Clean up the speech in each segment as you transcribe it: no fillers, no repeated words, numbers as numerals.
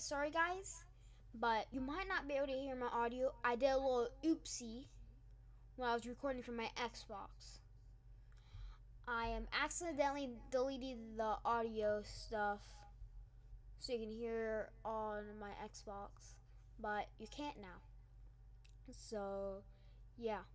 sorry guys, but you might not be able to hear my audio. I did a little oopsie when I was recording from my Xbox. I am accidentally deleted the audio stuff so you can hear on my Xbox, but you can't now. So, yeah.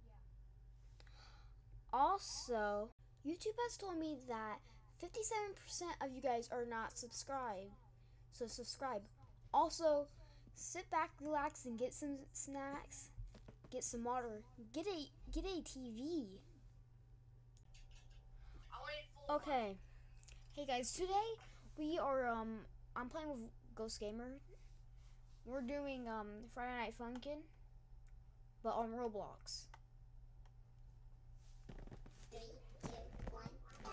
Also, YouTube has told me that 57% of you guys are not subscribed. So subscribe. Also, sit back, relax, and get some snacks, get some water, get a TV. Okay. Hey guys, today we are I'm playing with Ghost Gamer. We're doing Friday Night Funkin', but on Roblox. 3, 2, 1, go!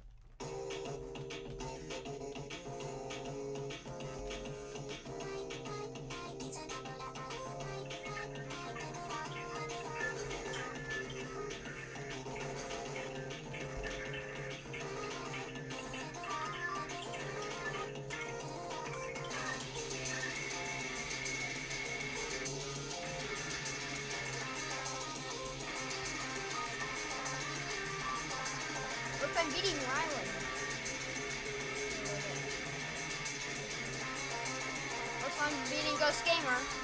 Looks like I'm beating Riley. Looks like I'm beating Ghost Gamer.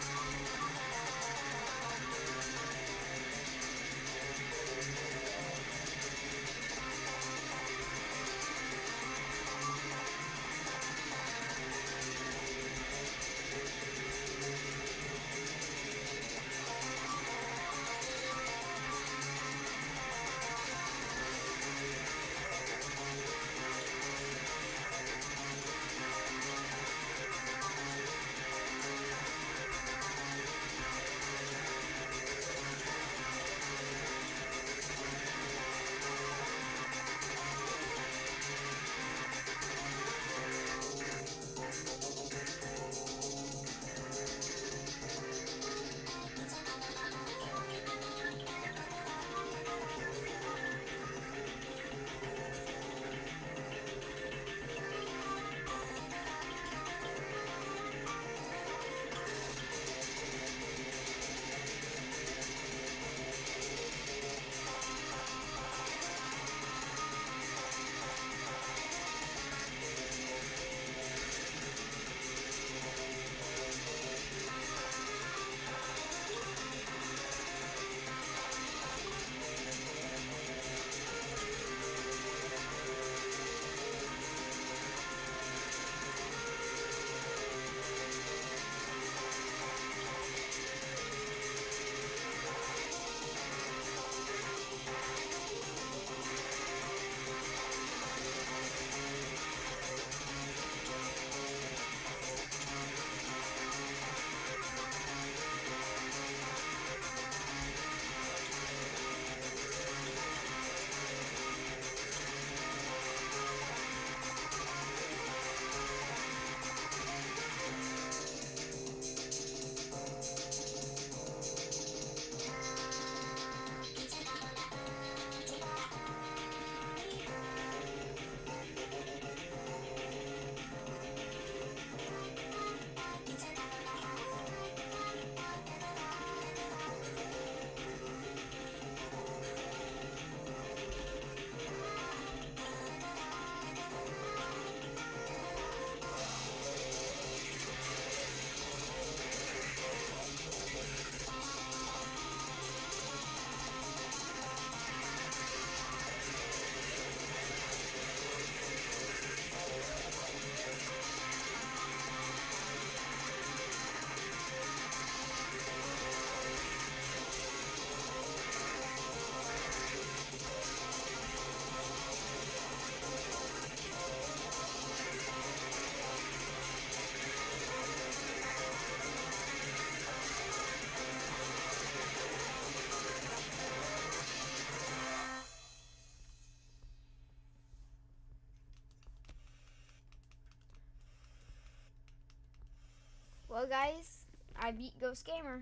Well guys, I beat Ghost Gamer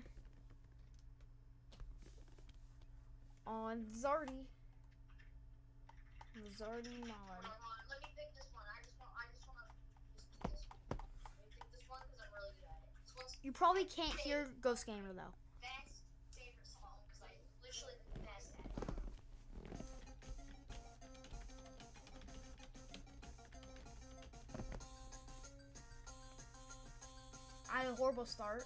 on Zardy. Zardy mod. Hold on, let me pick this one. I just want to do this one. Let me pick this one because I'm really good You probably can't hear Ghost Gamer though. I had a horrible start.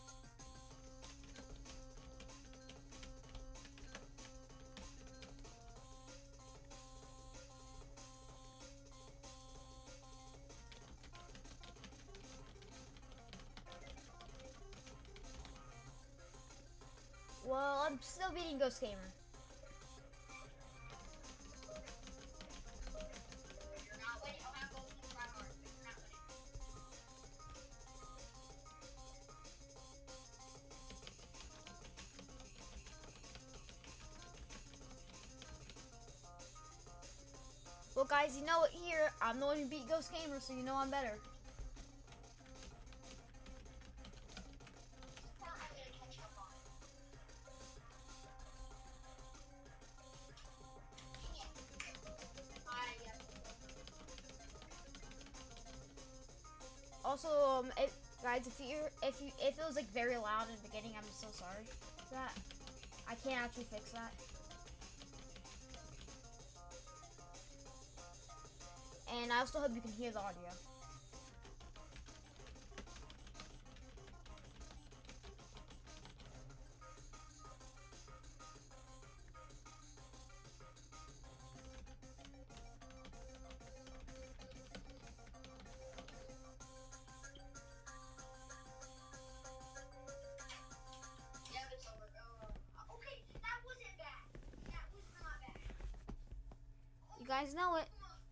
Well, I'm still beating Ghost Gamer. Well, guys, you know what? Here, I'm the one who beat Ghost Gamer, so you know I'm better. Also, guys, if it was like very loud in the beginning, I'm so sorry for that. I can't actually fix that. And I also hope you can hear the audio. You guys know it.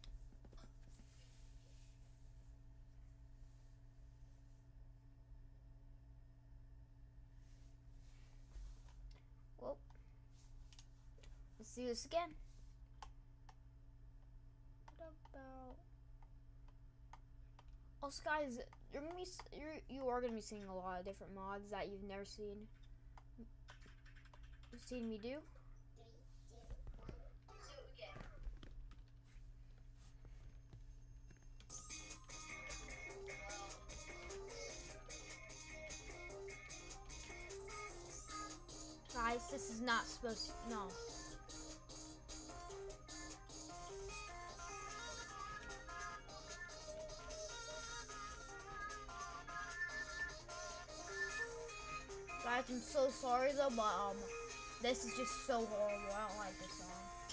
Well, let's do this again. What about? Also, guys, you are gonna be seeing a lot of different mods that you've never seen me do. Guys, this is not supposed to, no. Guys, I'm so sorry though, but this is just so horrible. I don't like this song.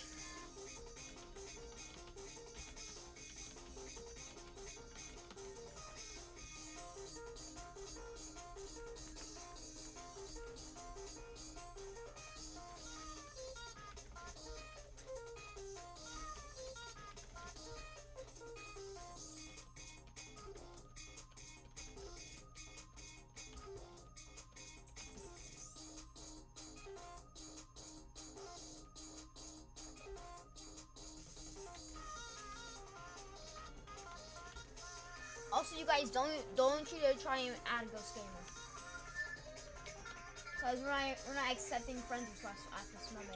Also, you guys don't you to try and add Ghost Gamer, because we're not accepting friends requests at this moment,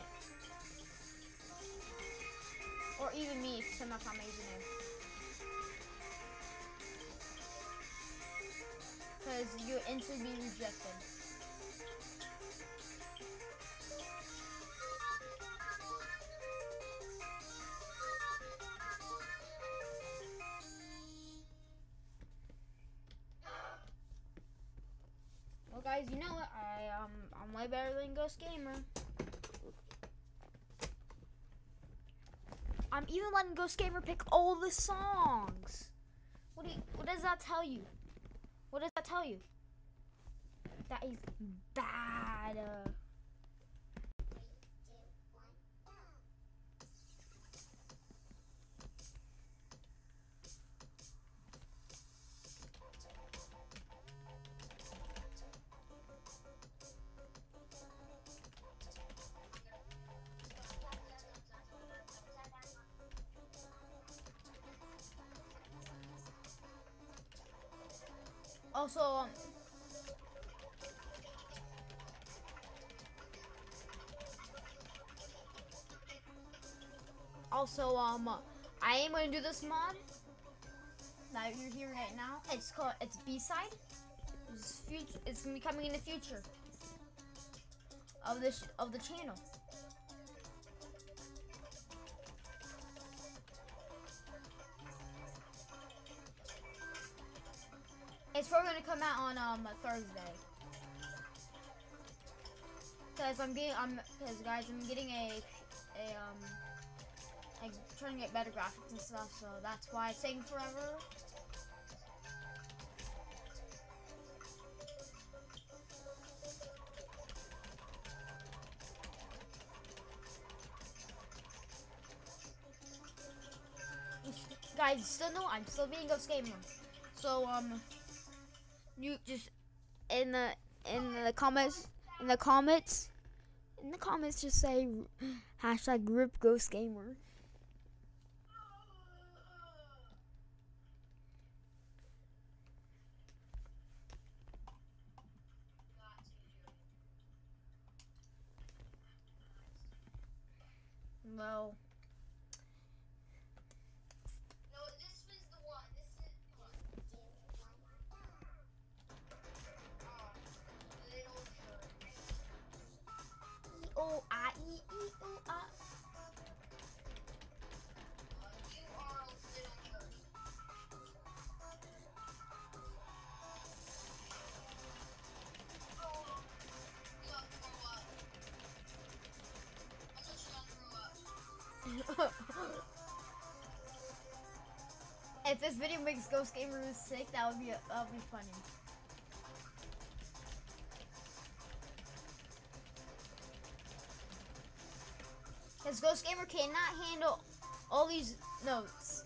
or even me if somehow I'm using it, because you instantly be rejected. Well, guys, you know what? I'm way better than Ghost Gamer. I'm even letting Ghost Gamer pick all the songs. What does that tell you? What does that tell you? That is bad. Also, I am gonna do this mod that you're hearing right now. It's B-side. It's gonna be coming in the future of the channel. It's probably gonna come out on Thursday. Cause I'm getting I'm trying to get better graphics and stuff, so that's why it's taking forever. Guys, still know I'm still being Ghost Gamer. So you just in the comments just say hashtag RIP Ghost Gamer. Well, No, this was the one. This is little church. E-O-I-E-E-O-I. You are a little church. You have to grow up. That's what you don't grow up. If this video makes Ghost Gamer sick, that would be funny. Because Ghost Gamer cannot handle all these notes.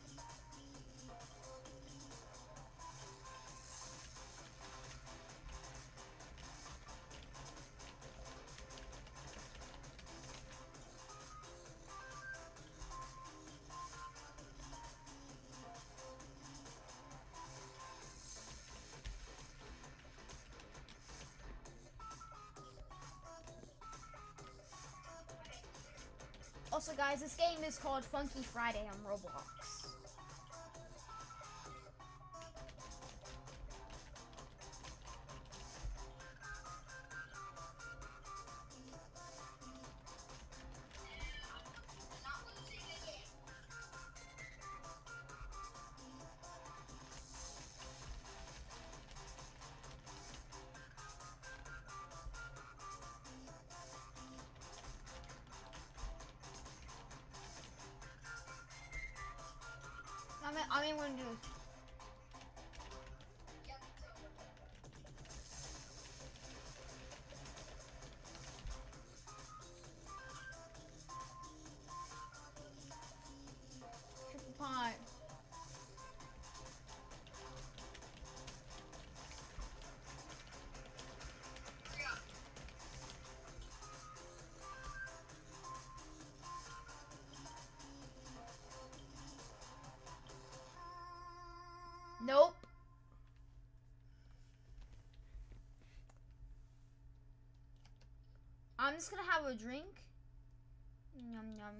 Also, guys, this game is called Funky Friday on Roblox. Not losing again. I mean, when do Yep, it's over. triple pie. Hurry up. Nope. I'm just gonna have a drink. Yum yum.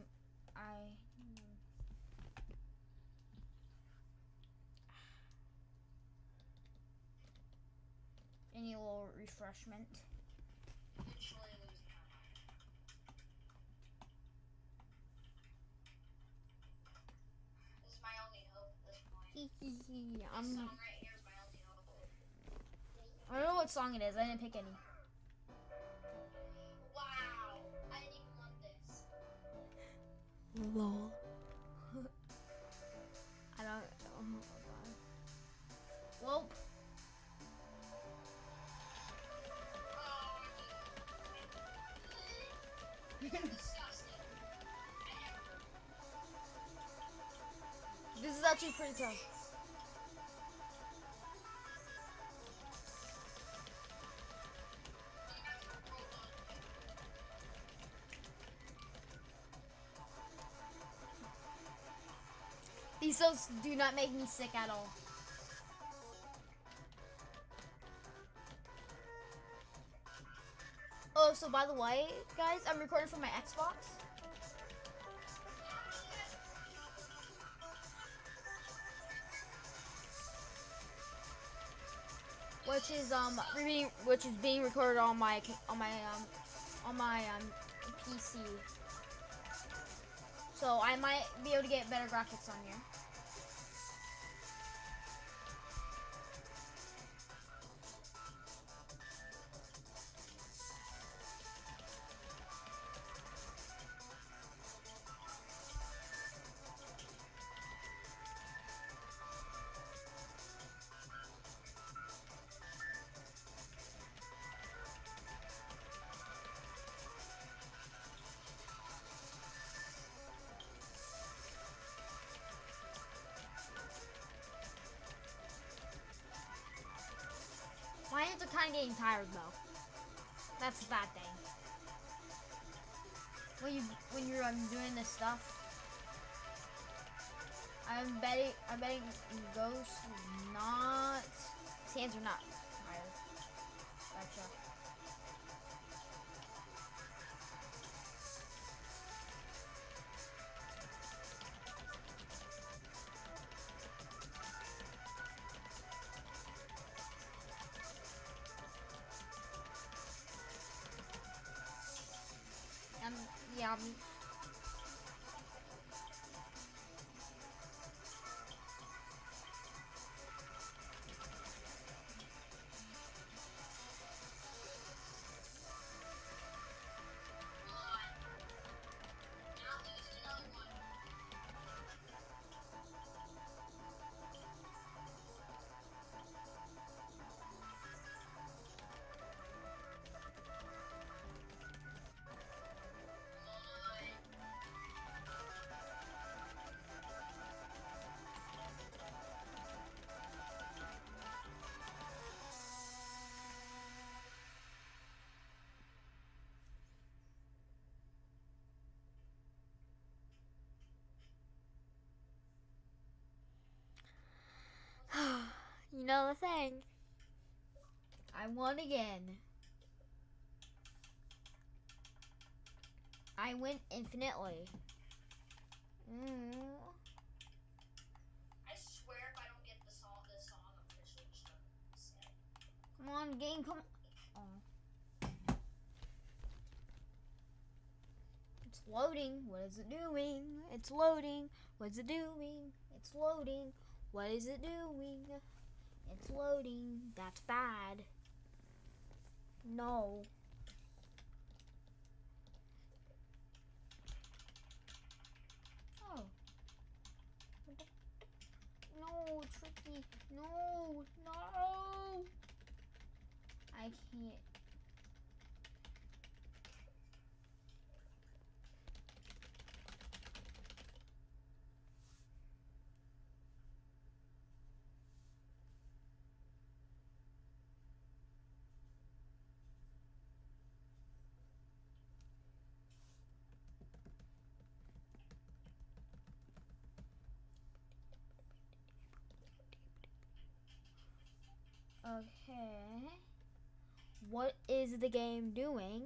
Any little refreshment. Eventually lose count. This is my only hope at this point. This song right here is my only hope. I don't know what song it is. I didn't pick any. Wow. I didn't even want this. Lol. I don't. Oh my god. Well, Disgusting. this is actually pretty tough. These songs do not make me sick at all. Oh, so by the way, guys, I'm recording from my Xbox. which is being recorded on my PC. So I might be able to get better graphics on here. My hands are kind of getting tired though. That's a bad thing. When you're doing this stuff, I'm betting Ghost not. His hands are not tired. Gotcha. Yeah. You know the thing. I won again. I win infinitely. I swear if I don't get the song, I'm officially just gonna Come on, game, come on. Oh. It's loading. What is it doing? It's loading. What is it doing? It's loading. What is it doing? It's loading. That's bad. No. Oh. No, tricky. No. No. I can't. Okay. What is the game doing?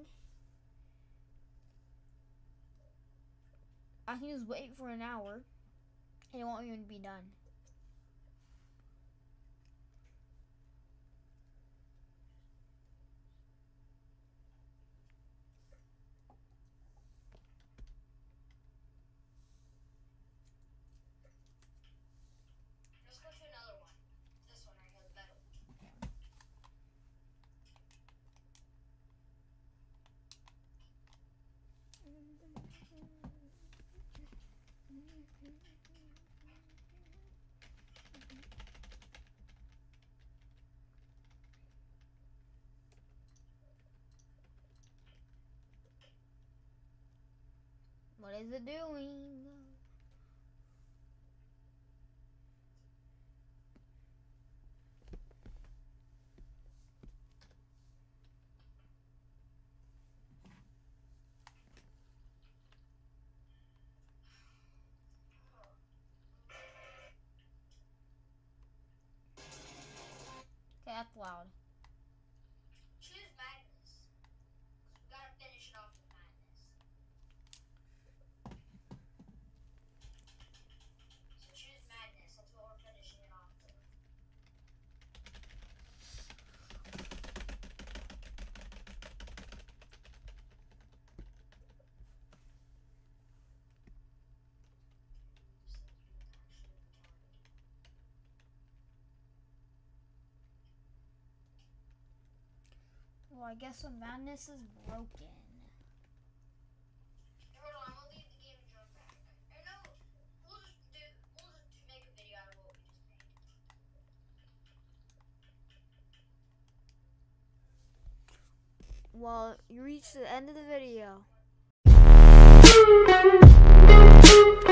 I can just wait for an hour and it won't even be done. Let's go to another one. This one right here, the better one. What is it doing? Okay, that's loud. Choose madness. We gotta finish it off with madness. I guess the madness is broken. Hold on, I'm gonna leave the game and join back. Or no, we'll just make a video out of what we just made. Well, you reached the end of the video.